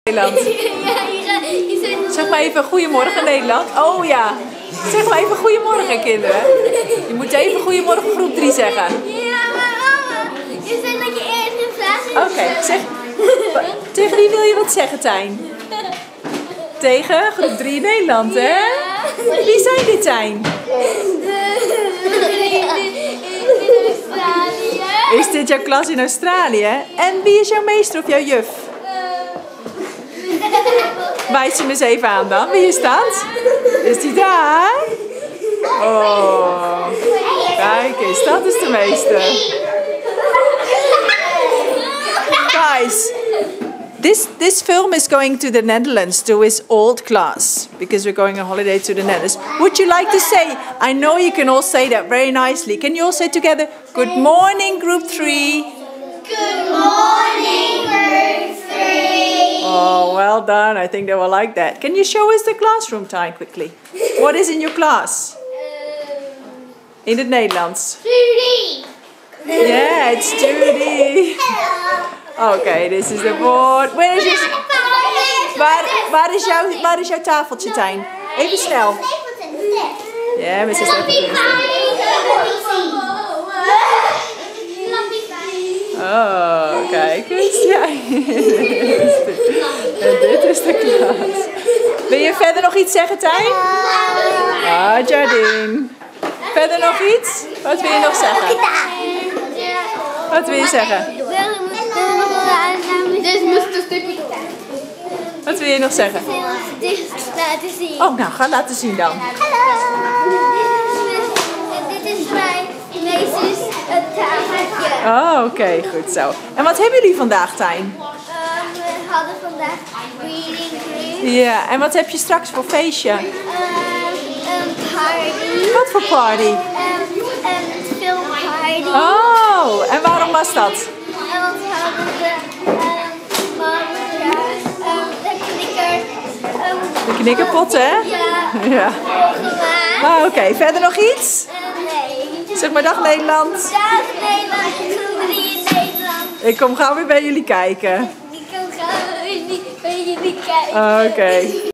Nederland. Zeg maar even goedemorgen Nederland. Oh ja. Zeg maar even goedemorgen kinderen. Je moet even goedemorgen groep 3 zeggen. Ja, maar mama. Je zei dat je eerst een vraag Oké, zeg. Tegen wie wil je wat zeggen, Tijn? Tegen groep 3 Nederland, hè? Wie zijn dit, Tijn? Is dit jouw klas in Australië? En wie is jouw meester of jouw juf? Wijs hem eens even aan dan. Wie is dat? Is die daar? Oh, kijk eens, dat is de meester. Guys, this film is going to the Netherlands to his old class because we're going on holiday to the Netherlands. Would you like to say, I know you can all say that very nicely. Can you all say together, good morning group 3? Good morning, group 3. Oh, well done. I think they will like that. Can you show us the classroom time quickly? What is in your class? In het Nederlands. Judy. Yeah, it's Judy. Okay, this is the board. Where is your... Waar is jouw tafeltje, Tijn? Even snel. Ja, we zijn even. Oh, kijk eens. Ja. En dit is de klas. Wil je verder nog iets zeggen, Tijn? Ah, Jardine. Verder nog iets? Wat wil je nog zeggen? Wat wil je zeggen? Wat wil je nog zeggen? Laten zien. Oh, nou, ga laten zien dan. Dit is mijn meesters tafeltje. Oh, oké, goed zo. En wat hebben jullie vandaag, Tijn? We hadden vandaag reading group. Ja, en wat heb je straks voor feestje? Een party. Wat voor party? Een filmparty. Oh, en waarom was dat? Want we hadden De knikkerpot, hè? Ja. Ah, oké, verder nog iets? Nee. Zeg maar dag Nederland. Dag Nederland, ik kom 3 in Nederland. Ik kom gauw weer bij jullie kijken. Ik kom gauw bij jullie kijken. Oké.